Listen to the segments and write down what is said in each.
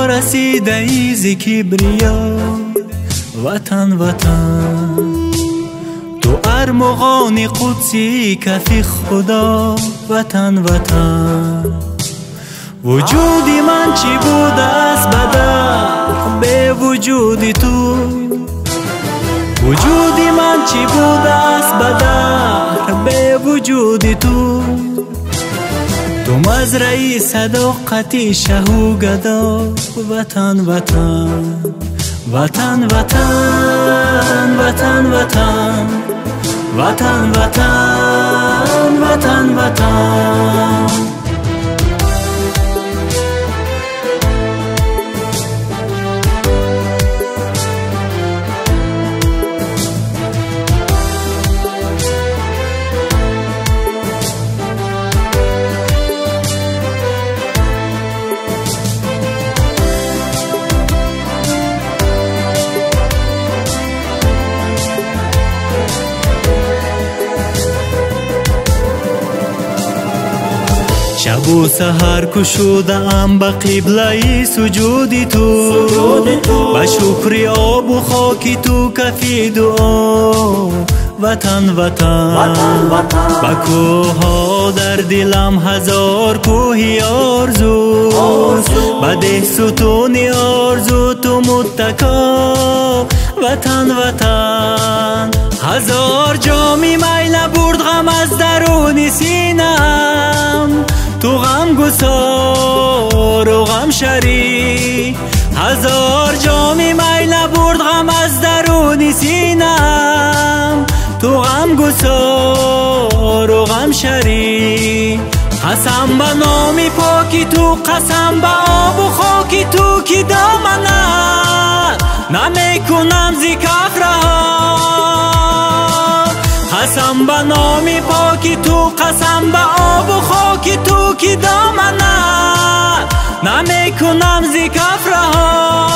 ما رسیده ایز کبریا وطن وطن، تو ارمغان قدسی کفی خدا وطن وطن. وجودی من چی بوده است بدر به وجودی تو، وجودی من چی بوده است بدر به وجودی تو. تو مزرعی صداقتی شهو گدا وطن وطن وطن وطن وطن وطن وطن وطن وطن وطن. شب و سحر کشوده ام به قبله سجودی تو، به شکر آب و خاکی تو کفی دعا وطن وطن. به کوها در دلم هزار کوهی آرزو، به ده ستون آرزو تو متکا وطن وطن. هزار جامی میل برد غم از درون سینم، تو غم گسار و غم شری. هزار جامی میل برد غم از درون سینم، تو غم گسار و غم شری. قسم به نام پاکی تو، قسم به آب و خاکی تو که دامنت نمیکنم زی کف رها. قسم به نام پاکی تو، قسم به آب و خاکی تو که دامنت نمیکنم زی کف رها.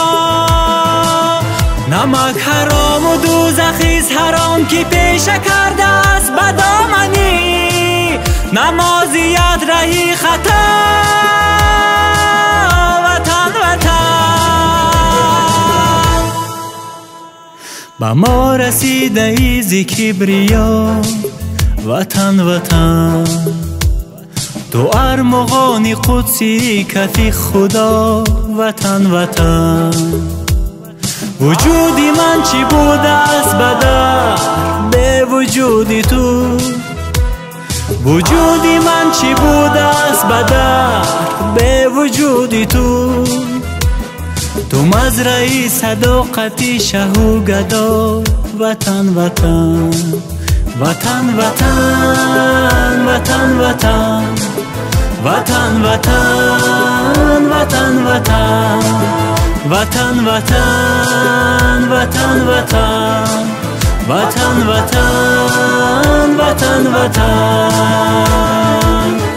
نمک حرام و دوزخیز حرام که پیشه کرده است به دامنی، نمازیت رهی خطا وطن وطن. به ما رسیده ایز کبریا وطن وطن، تو ارمغان قدسی کفی خدا وطن وطن. وجودی من چی بوده است بدر به وجودی تو، وجودی من چی بوده است بدر به وجودی تو. تو مزرعی صداقتی شهو گدا وطن وطن وطن وطن وطن وطن وطن وطن وطن وطن وطن وطن وطن وطن وطن وطن وطن وطن.